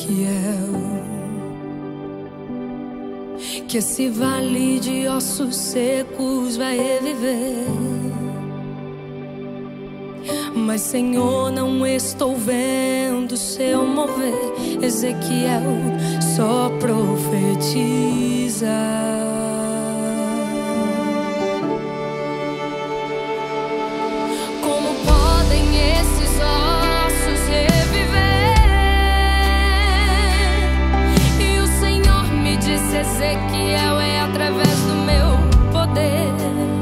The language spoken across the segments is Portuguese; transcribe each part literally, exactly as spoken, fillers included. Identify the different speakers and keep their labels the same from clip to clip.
Speaker 1: Ezequiel que esse vale de ossos secos vai reviver. Mas, Senhor, não estou vendo seu mover. Ezequiel só profetiza. Como podem esses ossos reviver? E o Senhor me disse: Ezequiel, é através do meu poder.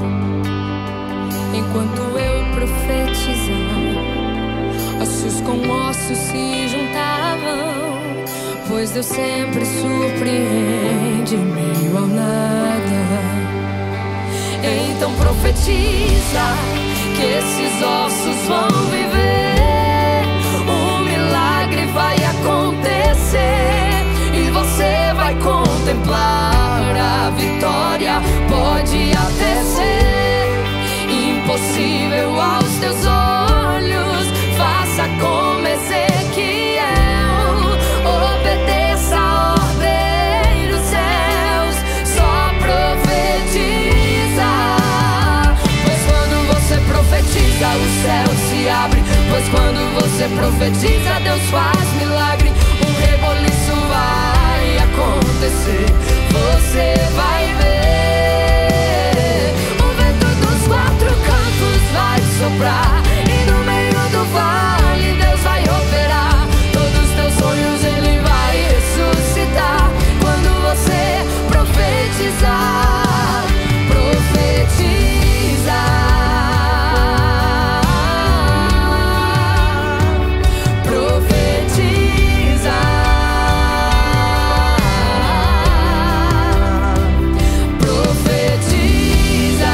Speaker 1: Enquanto eu profetizar, ossos com ossos se juntavam, pois Deus sempre surpreende em meio ao nada. Então profetiza que esses ossos vão viver, um milagre vai acontecer e você vai contemplar a vitória. Pode até ser impossível aos teus olhos, faça como Ezequiel, obedeça a ordem dos céus, só profetiza. Pois quando você profetiza, o céu se abre. Pois quando você profetiza, Deus faz milagre. Um reboliço vai acontecer, você vai ver. O vento dos quatro cantos vai soprar, e no meio do vale Deus vai operar. Todos os teus sonhos Ele vai ressuscitar. Quando você profetizar, profetiza, profetiza, profetiza,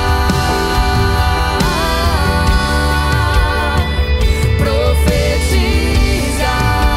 Speaker 1: profetiza.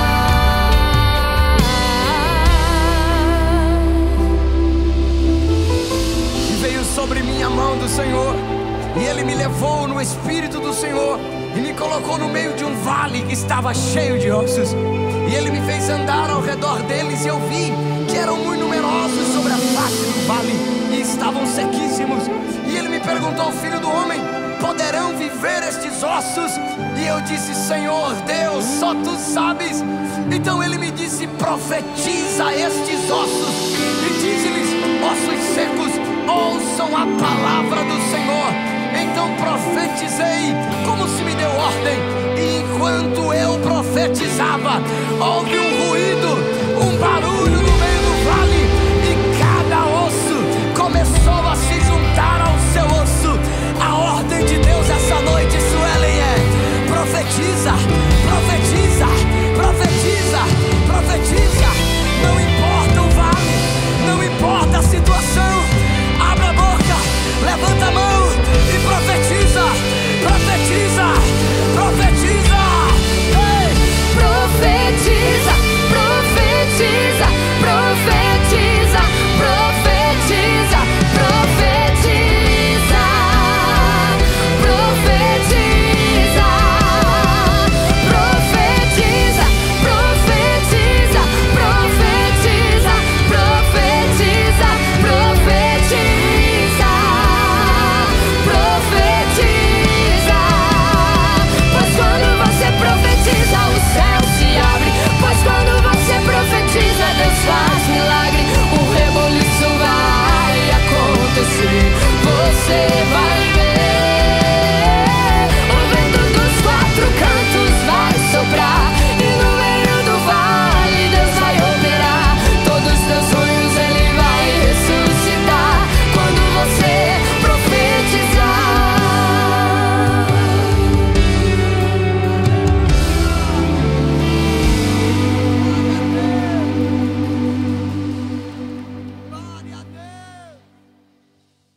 Speaker 2: E veio sobre mim a mão do Senhor, e Ele me levou no Espírito do Senhor e me colocou no meio de um vale que estava cheio de ossos. E Ele me fez andar ao redor deles, e eu vi que eram muito numerosos sobre a face do vale e estavam sequíssimos. E Ele me perguntou: filho do homem, poderão viver estes ossos? E eu disse: Senhor Deus, só Tu sabes. Então Ele me disse: profetiza estes ossos e dize-lhes: ossos secos, ouçam a palavra do Senhor. Então profetizei como se me deu ordem, e enquanto eu profetizava,